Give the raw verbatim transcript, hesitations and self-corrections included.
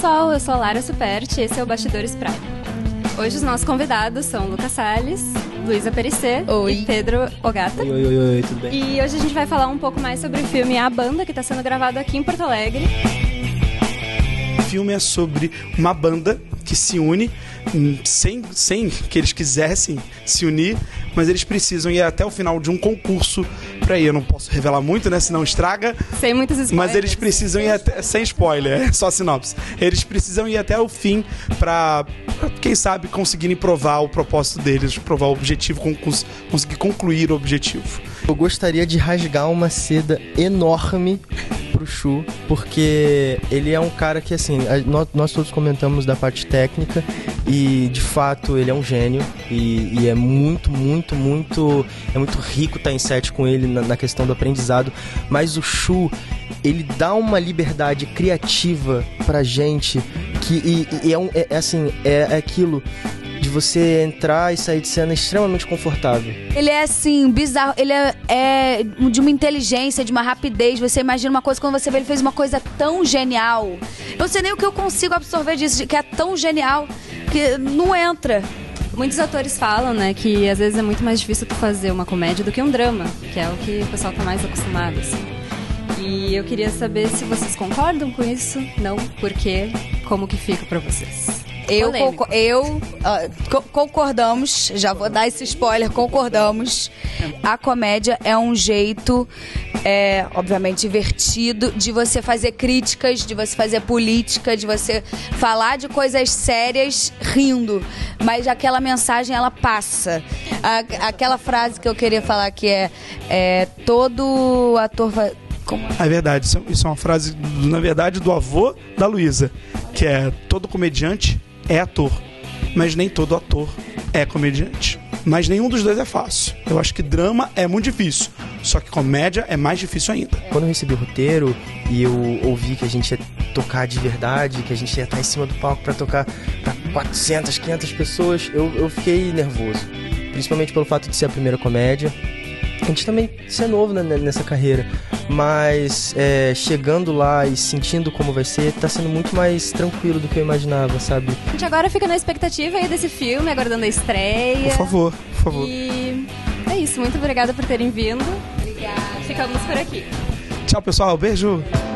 pessoal, eu sou a Lara Superti e esse é o Bastidores Prime. Hoje os nossos convidados são Lucas Salles, Luísa Perissé e Pedro Ogata. Oi, oi, oi, oi, tudo bem? E hoje a gente vai falar um pouco mais sobre o filme A Banda, que está sendo gravado aqui em Porto Alegre. O filme é sobre uma banda que se une sem, sem que eles quisessem se unir, mas eles precisam ir até o final de um concurso pra ir. Eu não posso revelar muito, né? Senão estraga. Sem muitos spoilers. Mas eles precisam ir até... Sem spoiler, é só sinopse. Eles precisam ir até o fim pra, pra quem sabe, conseguirem provar o propósito deles, provar o objetivo, cons- conseguir concluir o objetivo. Eu gostaria de rasgar uma seda enorme pro Shu, porque ele é um cara que, assim, a, nós, nós todos comentamos da parte técnica e, de fato, ele é um gênio e, e é muito, muito, muito... É muito rico estar em set com ele na, na questão do aprendizado, mas o Shu, ele dá uma liberdade criativa pra gente que e, e é, um, é, é assim, é, é aquilo... de você entrar e sair de cena extremamente confortável. Ele é assim, bizarro, ele é, é de uma inteligência, de uma rapidez. Você imagina uma coisa, quando você vê ele fez uma coisa tão genial. Eu não sei nem o que eu consigo absorver disso, que é tão genial, que não entra. Muitos atores falam, né, que às vezes é muito mais difícil tu fazer uma comédia do que um drama, que é o que o pessoal tá mais acostumado, assim. E eu queria saber se vocês concordam com isso, não, por quê, como que fica pra vocês. Eu, concor- eu uh, co- concordamos, já vou dar esse spoiler, concordamos. A comédia é um jeito, é, obviamente, divertido de você fazer críticas, de você fazer política, de você falar de coisas sérias rindo. Mas aquela mensagem, ela passa. A, aquela frase que eu queria falar que é, é todo ator... vai Como? É verdade, isso, isso é uma frase, na verdade, do avô da Luísa, que é: todo comediante é ator, mas nem todo ator é comediante. Mas nenhum dos dois é fácil. Eu acho que drama é muito difícil, só que comédia é mais difícil ainda. Quando eu recebi o roteiro e eu ouvi que a gente ia tocar de verdade, que a gente ia estar em cima do palco pra tocar pra quatrocentas, quinhentas pessoas, eu, eu fiquei nervoso. Principalmente pelo fato de ser a primeira comédia. A gente também ser novo, né, nessa carreira, mas é, chegando lá e sentindo como vai ser, tá sendo muito mais tranquilo do que eu imaginava, sabe? A gente agora fica na expectativa aí desse filme, aguardando a estreia. Por favor, por favor. E é isso, muito obrigada por terem vindo. Obrigada. Ficamos por aqui. Tchau, pessoal, beijo.